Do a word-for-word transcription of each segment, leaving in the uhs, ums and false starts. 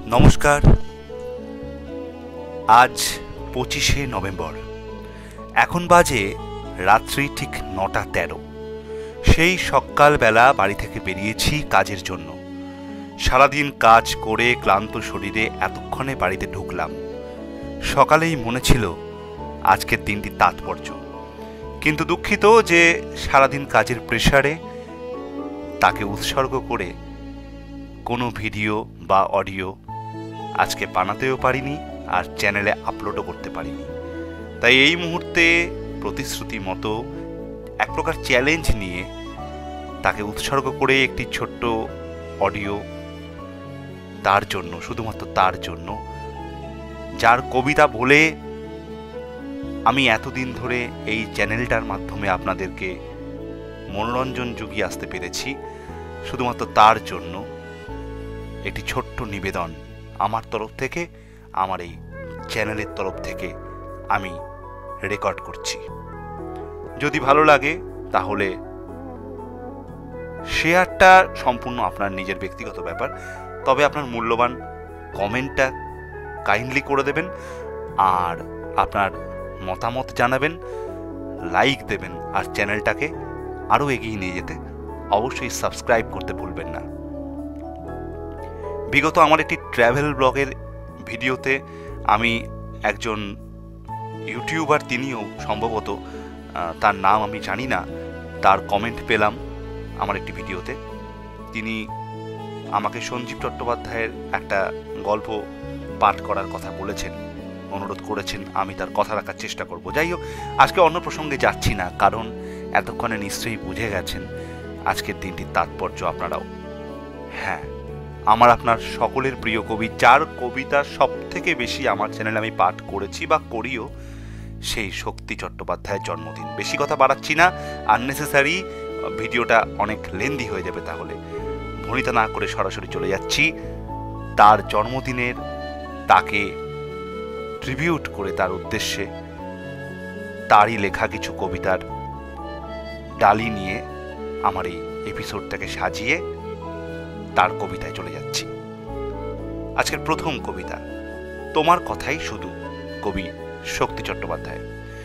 নমস্কার। আজ পঁচিশে নভেম্বর, এখন বাজে রাত্রি ঠিক নটা তেরো। সেই সকালবেলা বাড়ি থেকে বেরিয়েছি কাজের জন্য। সারাদিন কাজ করে ক্লান্ত শরীরে এতক্ষণে বাড়িতে ঢুকলাম। সকালেই মনে ছিল আজকের দিনটি তাৎপর্য, কিন্তু দুঃখিত যে সারাদিন কাজের প্রেসারে তাকে উৎসর্গ করে কোনো ভিডিও বা অডিও আজকে বানাতেও পারিনি আর চ্যানেলে আপলোডও করতে পারিনি। তাই এই মুহূর্তে প্রতিশ্রুতি মতো এক প্রকার চ্যালেঞ্জ নিয়ে তাকে উৎসর্গ করে একটি ছোট্ট অডিও তার জন্য, শুধুমাত্র তার জন্য, যার কবিতা বলে আমি এতদিন ধরে এই চ্যানেলটার মাধ্যমে আপনাদেরকে মনোরঞ্জন জুগিয়ে আসতে পেরেছি, শুধুমাত্র তার জন্য একটি ছোট্ট নিবেদন আমার তরফ থেকে, আমার এই চ্যানেলের তরফ থেকে আমি রেকর্ড করছি। যদি ভালো লাগে তাহলে শেয়ারটা সম্পূর্ণ আপনার নিজের ব্যক্তিগত ব্যাপার, তবে আপনার মূল্যবান কমেন্টটা কাইন্ডলি করে দেবেন আর আপনার মতামত জানাবেন, লাইক দেবেন আর চ্যানেলটাকে আরও এগিয়ে নিয়ে যেতে অবশ্যই সাবস্ক্রাইব করতে ভুলবেন না। বিগত আমার একটি ট্র্যাভেল ব্লগের ভিডিওতে আমি একজন ইউটিউবার, তিনিও সম্ভবত, তার নাম আমি জানি না, তার কমেন্ট পেলাম আমার একটি ভিডিওতে। তিনি আমাকে সঞ্জীব চট্টোপাধ্যায়ের একটা গল্প পাঠ করার কথা বলেছেন, অনুরোধ করেছেন, আমি তার কথা রাখার চেষ্টা করব। যাই হোক, আজকে অন্য প্রসঙ্গে যাচ্ছি না, কারণ এতক্ষণে নিশ্চয়ই বুঝে গেছেন আজকের দিনটির তাৎপর্য আপনারাও। হ্যাঁ, আমার আপনার সকলের প্রিয় কবি, যার কবিতা সব থেকে বেশি আমার চ্যানেলে আমি পাঠ করেছি বা করিও, সেই শক্তি চট্টোপাধ্যায়ের জন্মদিন। বেশি কথা বাড়াচ্ছি না, আননেসেসারি ভিডিওটা অনেক লেন্দি হয়ে যাবে, তাহলে ভনিতা না করে সরাসরি চলে যাচ্ছি তার জন্মদিনের, তাকে ট্রিবিউট করে তার উদ্দেশ্যে তারই লেখা কিছু কবিতার ডালি নিয়ে আমার এই এপিসোডটাকে সাজিয়ে তার কবিতায় চলে যাচ্ছি। আজকের প্রথম কবিতা, তোমার কথাই শুধু, কবি শক্তি চট্টোপাধ্যায়।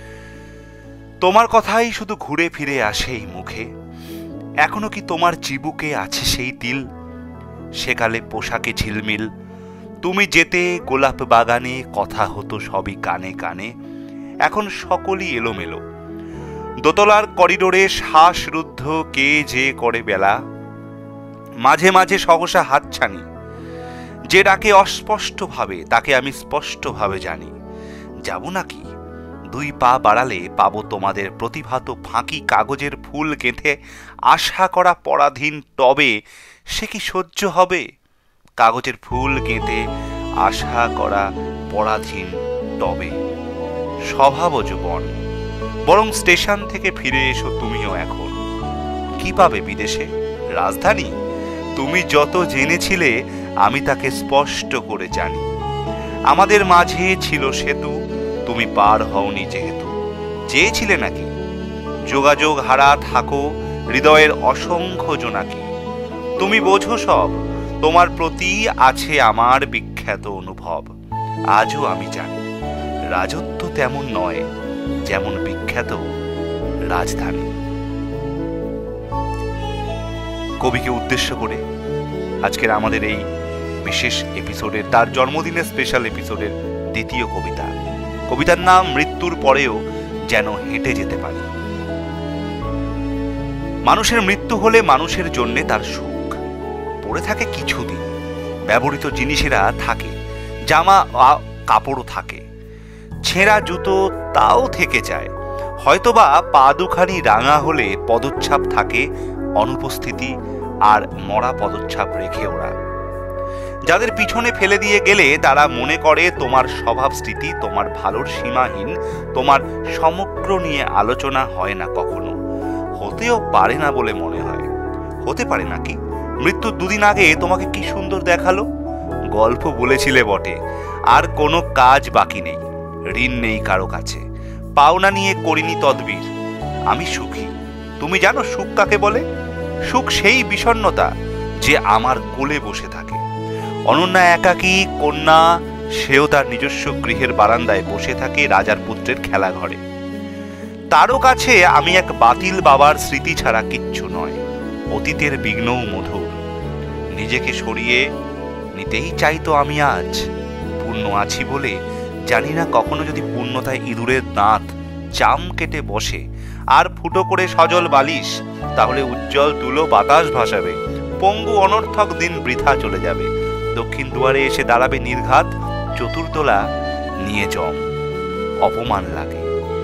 তোমার কথাই শুধু ঘুরে ফিরে আসে এই মুখে, এখনো কি তোমার চিবুকে আছে সেই তিল? সেকালে পোশাকে ঝিলমিল, তুমি যেতে গোলাপ বাগানে, কথা হতো সবই কানে কানে, এখন সকলই এলোমেলো। দোতলার করিডোরে শ্বাসরুদ্ধ কে যে করে বেলা, মাঝে মাঝে সহসা হাতছানি, যে ডাকে অস্পষ্টভাবে তাকে আমি স্পষ্টভাবে জানি। যাব নাকি দুই পা বাড়ালে পাবো তোমাদের প্রতিভাত ফাঁকি কাগজের ফুল গেঁথে, আশা করা পরাধীন তবে সে কি সহ্য হবে? কাগজের ফুল গেঁথে আশা করা পরাধীন তবে স্বভাব যৌবন, বরং স্টেশন থেকে ফিরে এসো তুমিও এখন। কি পাবে বিদেশে? রাজধানী? তুমি যত জেনেছিলে আমি তাকে স্পষ্ট করে জানি। আমাদের মাঝে ছিল সেতু, তুমি পার হওনি যেহেতু। চেয়েছিলে নাকি যোগাযোগ হারা থাকো হৃদয়ের অসংখ্য জোনাকি? তুমি বোঝো সব, তোমার প্রতি আছে আমার বিখ্যাত অনুভব। আজও আমি জানি রাজত্ব তেমন নয় যেমন বিখ্যাত রাজধানী। কবিকে উদ্দেশ্য করে আজকের আমাদের এই বিশেষ এপিসোডের, তার জন্মদিনের স্পেশাল এপিসোডের দ্বিতীয় কবিতা। কবিতার নাম মৃত্যুর পরেও যেন হেঁটে যেতে পারি। মানুষের মৃত্যু হলে মানুষের জন্যে তার সুখ পড়ে থাকে কিছুদিন, ব্যবহৃত জিনিসেরা থাকে, জামা কাপড়ও থাকে, ছেঁড়া জুতো তাও থেকে যায়, হয়তোবা পা দুখানি রাঙা হলে পদচ্ছাপ থাকে, অনুপস্থিতি আর মরা পদচ্ছাপ রেখে ওরা। যাদের পিছনে ফেলে দিয়ে গেলে তারা মনে করে তোমার স্বভাব স্মৃতি তোমার ভালোর সীমাহীন, তোমার সমগ্র নিয়ে আলোচনা হয় না কখনো, হতেও পারে না বলে মনে হয়। হতে পারে নাকি মৃত্যুর দুদিন আগে তোমাকে কি সুন্দর দেখালো? গল্প বলেছিলে বটে, আর কোনো কাজ বাকি নেই, ঋণ নেই কারো কাছে, পাওনা নিয়ে করিনি তদবির। আমি সুখী। তুমি জানো সুখ কাকে বলে? সুখ সেই বিষণ্ণতা যে আমার কোলে বসে থাকে, অনন্যা একাকী কন্যা, সেও তার নিজস্ব গৃহের বারান্দায় বসে থাকে রাজার পুত্রের খেলা ঘরে। তারও কাছে আমি এক বাতিল বাবার স্মৃতি ছাড়া কিচ্ছু নয়, অতীতের বিঘ্নও মধুর। নিজেকে সরিয়ে নিতেই চাইতো আমি আজ, পূর্ণ আছি বলে। জানি না কখনো যদি পূর্ণতায় ইঁদুরের দাঁত চাম কেটে বসে আর ফুটো করে সজল বালিশ, তাহলে উজ্জ্বল তুলো বাতাস ভাসাবে, পঙ্গু অনর্থক দিন বৃথা চলে যাবে। দক্ষিণ দুয়ারে এসে দাঁড়াবে নির্ঘাত, চতুর্দোলা নিয়ে জম, অপমান লাগে।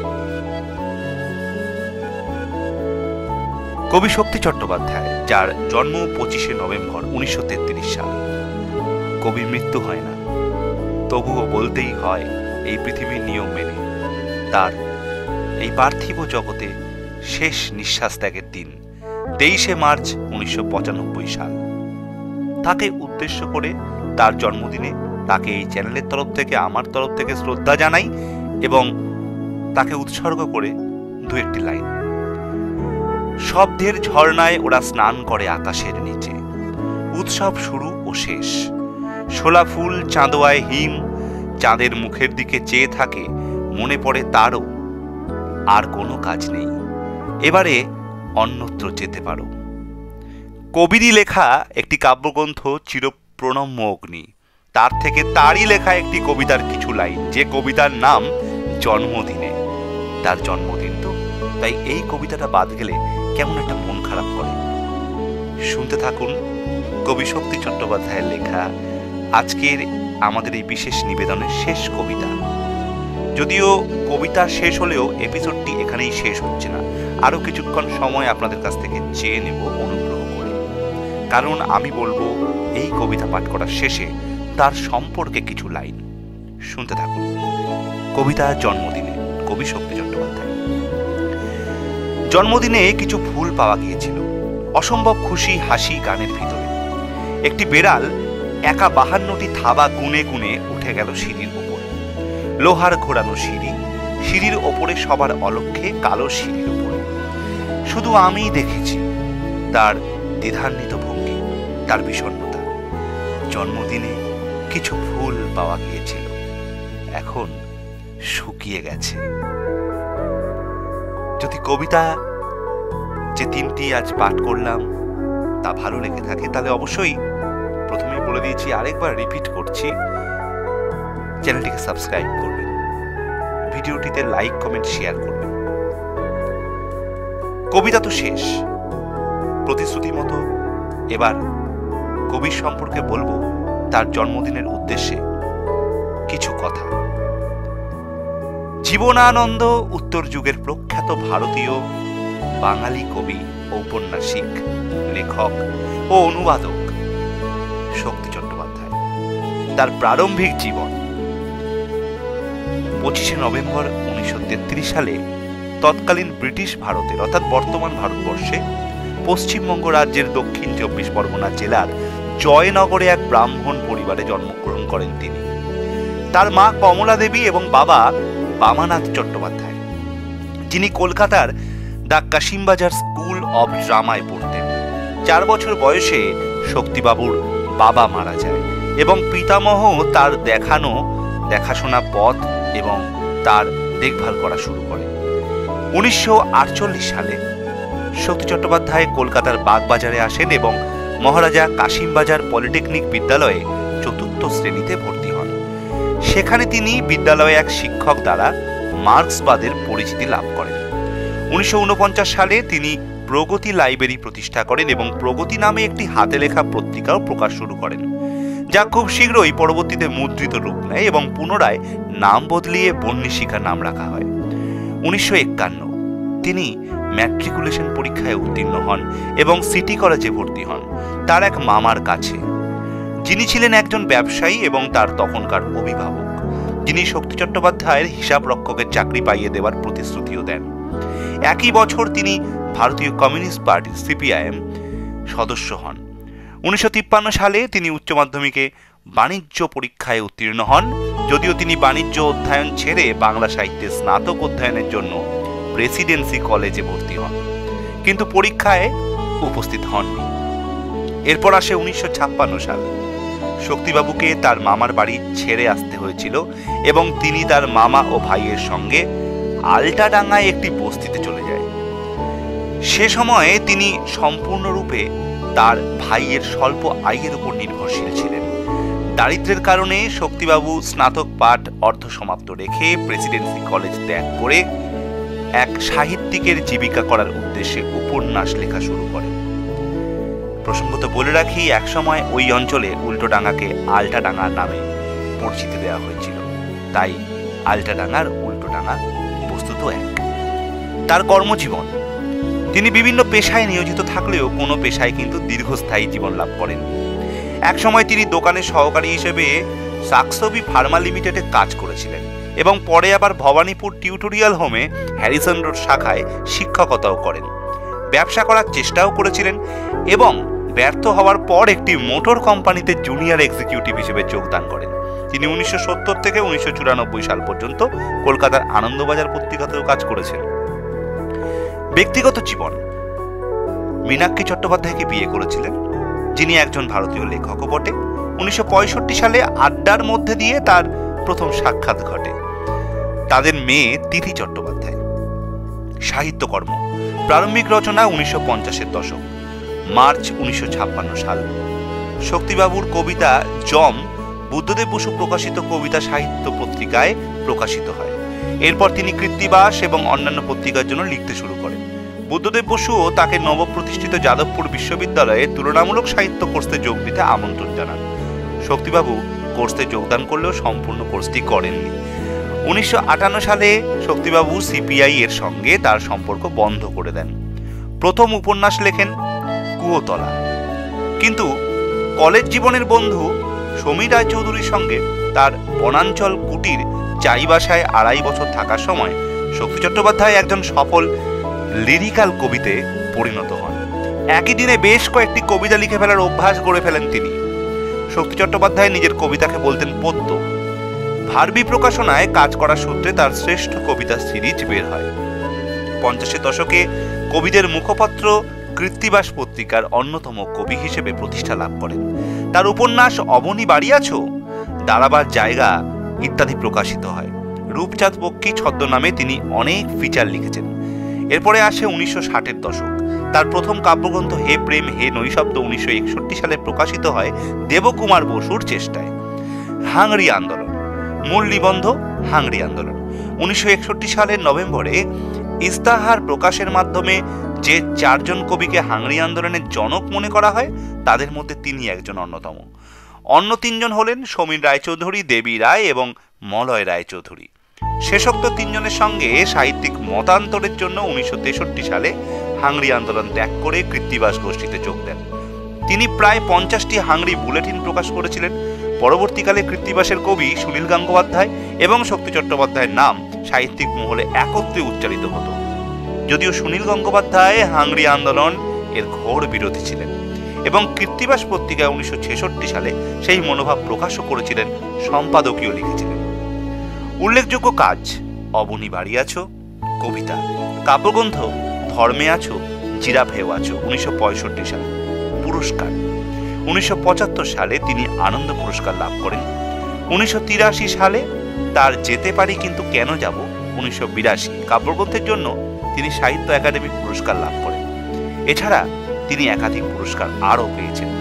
কবি শক্তি চট্টোপাধ্যায়, যার জন্ম পঁচিশে নভেম্বর উনিশশো তেত্রিশ সাল। কবির মৃত্যু হয় না, তবুও বলতেই হয় এই পৃথিবীর নিয়ম মেনে তার এই পার্থিব জগতে শেষ নিঃশ্বাস ত্যাগের দিন তেইশে মার্চ উনিশশো পঁচানব্বই সাল। তাকে উদ্দেশ্য করে তার জন্মদিনে তাকে এই চ্যানেলের তরফ থেকে, আমার তরফ থেকে শ্রদ্ধা জানাই এবং তাকে উৎসর্গ করে দু একটি লাইন। শব্দের ঝর্ণায় ওরা স্নান করে আকাশের নিচে, উৎসব শুরু ও শেষ। শোলা ফুল চাঁদোয়ায় হিম, চাঁদের মুখের দিকে চেয়ে থাকে, মনে পড়ে তারও আর কোনো কাজ নেই, এবারে অন্যত্র যেতে পারো। কবিরই লেখা একটি কাব্যগ্রন্থ চিরপ্রণম্য অগ্নি, তার থেকে তারই লেখা একটি কবিতার কিছু লাইন, যে কবিতার নাম জন্মদিনে। তার জন্মদিন তো, তাই এই কবিতাটা বাদ গেলে কেমন একটা মন খারাপ করে। শুনতে থাকুন কবি শক্তি চট্টোপাধ্যায়ের লেখা আজকের আমাদের এই বিশেষ নিবেদনের শেষ কবিতা। যদিও কবিতা শেষ হলেও এপিসোডটি এখানেই শেষ হচ্ছে না, আরো কিছুক্ষণ সময় আপনাদের কাছ থেকে চেয়ে নেব অনুগ্রহ করে, কারণ আমি বলবো এই কবিতা পাঠ করার শেষে তার সম্পর্কে কিছু লাইন। শুনতে থাকুন কবিতা জন্মদিনে, কবি শক্তি চট্টোপাধ্যায়। জন্মদিনে কিছু ফুল পাওয়া গিয়েছিল, অসম্ভব খুশি হাসি গানের ভিতরে। একটি বেড়াল একা বাহান্নটি থাবা গুনে গুনে উঠে গেল সিঁড়ির ওপরে। লোহার ঘোরানো সিঁড়ি, সিঁড়ির ওপরে সবার অলক্ষ্যে কালো সিঁড়ির ওপরে শুধু আমিই দেখেছি তার দ্বিধান্বিত ভঙ্গি, তার বিষণ্ণতা। জন্মদিনে কিছু ফুল পাওয়া গিয়েছিল, এখন শুকিয়ে গেছে। যদি কবিতা যে তিনটি আজ পাঠ করলাম তা ভালো লেগে থাকে, তাহলে অবশ্যই প্রথমেই বলে দিয়েছি, আরেকবার রিপিট করছি, চ্যানেলটিকে সাবস্ক্রাইব করবেন, ভিডিওটিতে লাইক কমেন্ট শেয়ার করবেন। কবিতা তো শেষ, প্রতিশ্রুতি মতো এবার কবির সম্পর্কে বলবো তার জন্মদিনের উদ্দেশ্যে কিছু কথা। জীবনানন্দ উত্তর যুগের প্রখ্যাত ভারতীয় বাঙালি কবি, ঔপন্যাসিক, লেখক ও অনুবাদক শক্তি চট্টোপাধ্যায়। তার প্রারম্ভিক জীবন পঁচিশে নভেম্বর উনিশশো তেত্রিশ সালে তৎকালীন ব্রিটিশ ভারতের অর্থাৎ বর্তমান ভারতবর্ষে পশ্চিমবঙ্গ রাজ্যের দক্ষিণ চব্বিশ পরগনা জেলার জয়নগরে এক ব্রাহ্মণ পরিবারে জন্মগ্রহণ করেন তিনি। তার মা কমলা দেবী এবং বাবা বামানাথ চট্টোপাধ্যায়, যিনি কলকাতার দ্য কাশিমবাজার স্কুল অব ড্রামায় পড়তেন। চার বছর বয়সে শক্তিবাবুর বাবা মারা যায় এবং পিতামহ তার দেখানো দেখাশোনা পথ এবং তার দেখভাল করা শুরু করে। উনিশশো আটচল্লিশ সালে শক্তি চট্টোপাধ্যায় কলকাতার বাগবাজারে আসেন এবং মহারাজা কাশিমবাজার পলিটেকনিক বিদ্যালয়ে চতুর্থ শ্রেণীতে ভর্তি হন। সেখানে তিনি বিদ্যালয়ে এক শিক্ষক দ্বারা মার্ক্সবাদের পরিচিতি লাভ করেন। উনিশশো উনপঞ্চাশ সালে তিনি প্রগতি লাইব্রেরি প্রতিষ্ঠা করেন এবং প্রগতি নামে একটি হাতে লেখা পত্রিকাও প্রকাশ শুরু করেন, যা খুব শীঘ্রই পরবর্তীতে মুদ্রিত রূপ নেয় এবং পুনরায় নাম বদলিয়ে বন্নিশিখা নাম রাখা হয়। উনিশশো একান্ন তিনি ম্যাট্রিকুলেশন পরীক্ষায় উত্তীর্ণ হন এবং সিটি কলেজে ভর্তি হন তার এক মামার কাছে, যিনি ছিলেন একজন ব্যবসায়ী এবং তার তখনকার অভিভাবক, যিনি শক্তি চট্টোপাধ্যায়ের হিসাব রক্ষকের চাকরি পাইয়ে দেওয়ার প্রতিশ্রুতিও দেন। একই বছর তিনি ভারতীয় কমিউনিস্ট পার্টি সিপিআইএম সদস্য হন। উনিশশো তিপ্পান্ন সালে তিনি উচ্চ মাধ্যমিকে বাণিজ্য পরীক্ষায় উত্তীর্ণ হন, যদিও তিনি বাণিজ্য অধ্যয়ন ছেড়ে বাংলা সাহিত্যে স্নাতক অধ্যয়নের জন্য প্রেসিডেন্সি কলেজে ভর্তি হন, কিন্তু পরীক্ষায় উপস্থিত হননি। এরপর আসে উনিশশো ছাপ্পান্ন সাল। শক্তিবাবুকে তার মামার বাড়ি ছেড়ে আসতে হয়েছিল এবং তিনি তার মামা ও ভাইয়ের সঙ্গে আলটাডাঙ্গায় একটি বস্তিতে চলে যায়। সে সময়ে তিনি সম্পূর্ণরূপে তার ভাইয়ের স্বল্প আয়ের উপর নির্ভরশীল ছিলেন। দারিদ্র্যের কারণে শক্তিবাবু স্নাতক পাঠ অর্ধসমাপ্ত রেখে প্রেসিডেন্সি কলেজ ত্যাগ করে এক সাহিত্যিকের জীবিকা করার উদ্দেশ্যে উপন্যাস লেখা শুরু করেন। প্রসঙ্গত বলে রাখি, একসময় ওই অঞ্চলে উল্টোডাঙ্গাকে আলটাডাঙ্গার নামে পরিচিতি দেওয়া হয়েছিল, তাই আলটাডাঙ্গার উল্টোডাঙ্গা বস্তুত এক। তার কর্মজীবন, তিনি বিভিন্ন পেশায় নিয়োজিত থাকলেও কোনো পেশায় কিন্তু দীর্ঘস্থায়ী জীবন লাভ করেন। একসময় তিনি দোকানের সহকারী হিসেবে সাকসবি ফার্মা লিমিটেডে কাজ করেছিলেন এবং পরে আবার ভবানীপুর টিউটোরিয়াল হোমে হ্যারিসন রোড শাখায় শিক্ষকতাও করেন। ব্যবসা করার চেষ্টাও করেছিলেন এবং ব্যর্থ হওয়ার পর একটি মোটর কোম্পানিতে জুনিয়র এক্সিকিউটিভ হিসেবে যোগদান করেন। তিনি উনিশশো সত্তর থেকে উনিশশো চুরানব্বই সাল পর্যন্ত কলকাতার আনন্দবাজার পত্রিকাতেও কাজ করেছেন। ব্যক্তিগত জীবন, মীনাক্ষী চট্টোপাধ্যায়কে বিয়ে করেছিলেন, যিনি একজন ভারতীয় লেখকও বটে। উনিশশো পঁয়ষট্টি সালে আড্ডার মধ্যে দিয়ে তার প্রথম সাক্ষাৎ ঘটে। তাদের মেয়ে তিথি চট্টোপাধ্যায়। সাহিত্যকর্ম, প্রারম্ভিক রচনা উনিশশো পঞ্চাশের দশক, মার্চ উনিশশো ছাপ্পান্ন সাল। শক্তিবাবুর কবিতা জম বুদ্ধদেব বসু প্রকাশিত কবিতা সাহিত্য পত্রিকায় প্রকাশিত হয়। এরপর তিনি কৃত্তিবাস এবং অন্যান্য পত্রিকার জন্য লিখতে শুরু করেন। বুদ্ধদেব বসুও তাকে নবপ্রতিষ্ঠিত যাদবপুর বিশ্ববিদ্যালয়ে তুলনামূলক সাহিত্য কোর্সে যোগ দিতে আমন্ত্রণ জানান। শক্তিবাবু কোর্সে যোগদান করলেও সম্পূর্ণ কোর্সটি করেননি। উনিশশো আটান্ন সালে শক্তিবাবু সিপিআই এর সঙ্গে তার সম্পর্ক বন্ধ করে দেন। প্রথম উপন্যাস লেখেন কুয়োতলা, কিন্তু কলেজ জীবনের বন্ধু সমীর রায়চৌধুরীর সঙ্গে তার বনাঞ্চল কুটির চাইবাসায় আড়াই বছর থাকার সময় শক্তি চট্টোপাধ্যায় একজন সফল লিরিক্যাল কবিতে পরিণত হন। একই দিনে বেশ কয়েকটি কবিতা লিখে ফেলার অভ্যাস গড়ে ফেলেন তিনি। শক্তি চট্টোপাধ্যায় নিজের কবিতাকে বলতেন পদ্য। ভারবি প্রকাশনায় কাজ করার সূত্রে তার শ্রেষ্ঠ কবিতা সিরিজ বের হয়। পঞ্চাশের দশকে কবিদের মুখপত্র কৃত্তিবাস পত্রিকার অন্যতম কবি হিসেবে প্রতিষ্ঠা লাভ করেন। তার উপন্যাস অবনী বাড়ি আছো, দাঁড়াবার জায়গা ইত্যাদি প্রকাশিত হয়। রূপচাঁদ পক্ষী ছদ্মনামে তিনি অনেক ফিচার লিখেছেন। এরপরে আসে উনিশশো ষাটের দশক। তার প্রথম কাব্যগ্রন্থ হে প্রেম হে নৈশব্দ উনিশশো একষট্টি সালে প্রকাশিত হয় দেবকুমার বসুর চেষ্টায়। হাংরি আন্দোলন, মূল নিবন্ধ হাংরি আন্দোলন। উনিশশো একষট্টি সালের নভেম্বরে ইস্তাহার প্রকাশের মাধ্যমে যে চারজন কবিকে হাংরি আন্দোলনের জনক মনে করা হয় তাদের মধ্যে তিনি একজন অন্যতম। অন্য তিনজন হলেন সমীর রায়চৌধুরী, দেবী রায় এবং মলয় রায়চৌধুরী। শেষোক্ত তিনজনের সঙ্গে সাহিত্যিক মতান্তরের জন্য উনিশশো তেষট্টি সালে হাংরি আন্দোলন ত্যাগ করে কৃত্তিবাস গোষ্ঠীতে যোগ দেন। তিনি প্রায় পঞ্চাশটি হাংরি বুলেটিন প্রকাশ করেছিলেন। পরবর্তীকালে কৃত্তিবাসের কবি সুনীল গঙ্গোপাধ্যায় এবং শক্তি চট্টোপাধ্যায়ের নাম সাহিত্যিক মহলে একত্রে উচ্চারিত হতো। যদিও সুনীল গঙ্গোপাধ্যায় হাংরি আন্দোলন এর ঘোর বিরোধী ছিলেন এবং কৃত্তিবাস পত্রিকায় উনিশশো ছেষট্টি সালে সেই মনোভাব প্রকাশও করেছিলেন, সম্পাদকীয় লিখেছিলেন। উল্লেখযোগ্য কাজ অবনী বাড়ি আছো কবিতা, কাব্যগ্রন্থ ধর্মে আছো জিরাফেও আছো উনিশশো পঁয়ষট্টি সালে। পুরস্কার, উনিশশো পঁচাত্তর সালে তিনি আনন্দ পুরস্কার লাভ করেন। উনিশশো তিরাশি সালে তার যেতে পারি কিন্তু কেন যাব উনিশশো বিরাশি কাব্যগ্রন্থের জন্য তিনি সাহিত্য একাডেমি পুরস্কার লাভ করেন। এছাড়া তিনি একাধিক পুরস্কার আরও পেয়েছেন।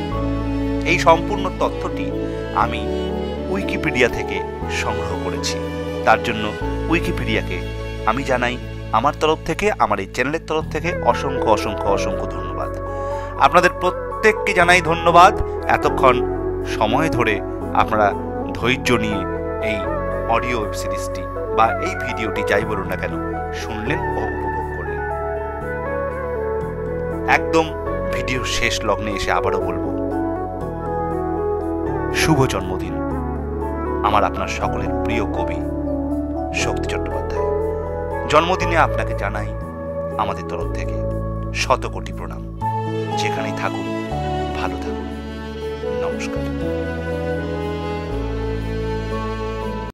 এই সম্পূর্ণ তথ্যটি আমি উইকিপিডিয়া থেকে সংগ্রহ করেছি। তার জন্য উইকিপিডিয়াকে আমি জানাই আমার তরফ থেকে, আমার এই চ্যানেলের তরফ থেকে অসংখ্য অসংখ্য অসংখ্য ধন্যবাদ। আপনাদের প্রত্যেককে জানাই ধন্যবাদ। এতক্ষণ সময় ধরে আপনারা ধৈর্য নিয়ে এই অডিও ওয়েব সিরিজটি বা এই ভিডিওটি যাই বলুন না কেন শুনলেন ও উপভোগ করলেন। একদম ভিডিও শেষ লগ্নে এসে আবারও বলবো, শুভ জন্মদিন আমার আপনার সকলের প্রিয় কবি শক্তি চট্টোপাধ্যায়। জন্মদিনে আপনাকে জানাই আমাদের তরফ থেকে শত কোটি প্রণাম। যেখানেই থাকুন ভালো থাকুন। নমস্কার।